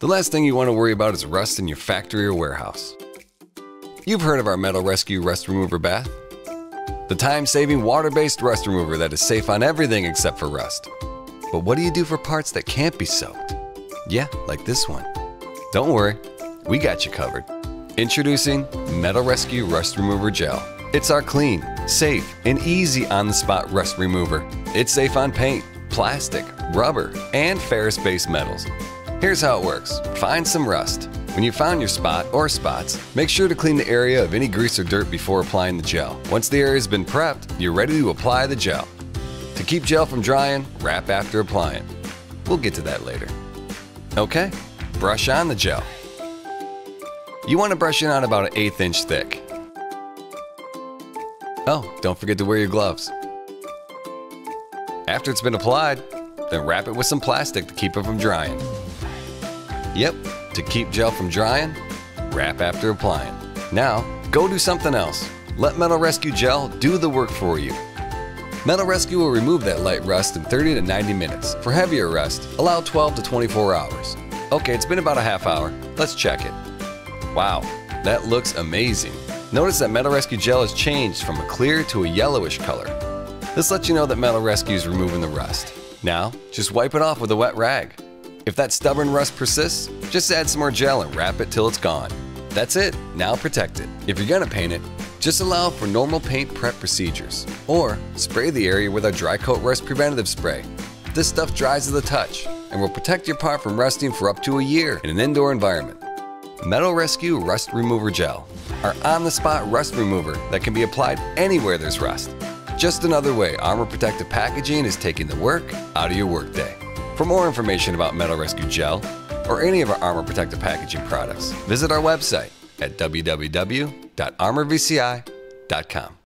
The last thing you want to worry about is rust in your factory or warehouse. You've heard of our Metal Rescue Rust Remover Bath? The time-saving water-based rust remover that is safe on everything except for rust. But what do you do for parts that can't be soaked? Yeah, like this one. Don't worry, we got you covered. Introducing Metal Rescue Rust Remover Gel. It's our clean, safe, and easy on-the-spot rust remover. It's safe on paint, plastic, rubber, and ferrous-based metals. Here's how it works. Find some rust. When you found your spot or spots, make sure to clean the area of any grease or dirt before applying the gel. Once the area has been prepped, you're ready to apply the gel. To keep gel from drying, wrap after applying. We'll get to that later. Okay, brush on the gel. You want to brush it on about an 1/8 inch thick. Oh, don't forget to wear your gloves. After it's been applied, then wrap it with some plastic to keep it from drying. Yep, to keep gel from drying, wrap after applying. Now, go do something else. Let Metal Rescue Gel do the work for you. Metal Rescue will remove that light rust in 30 to 90 minutes. For heavier rust, allow 12 to 24 hours. Okay, it's been about a half hour. Let's check it. Wow, that looks amazing. Notice that Metal Rescue Gel has changed from a clear to a yellowish color. This lets you know that Metal Rescue is removing the rust. Now, just wipe it off with a wet rag. If that stubborn rust persists, just add some more gel and wrap it till it's gone. That's it, now protected. If you're gonna paint it, just allow for normal paint prep procedures. Or spray the area with our Dry Coat Rust Preventative Spray. This stuff dries to the touch and will protect your part from rusting for up to a year in an indoor environment. Metal Rescue Rust Remover Gel, our on-the-spot rust remover that can be applied anywhere there's rust. Just another way Armor Protective Packaging is taking the work out of your workday. For more information about Metal Rescue Gel or any of our Armor Protective Packaging products, visit our website at www.armorvci.com.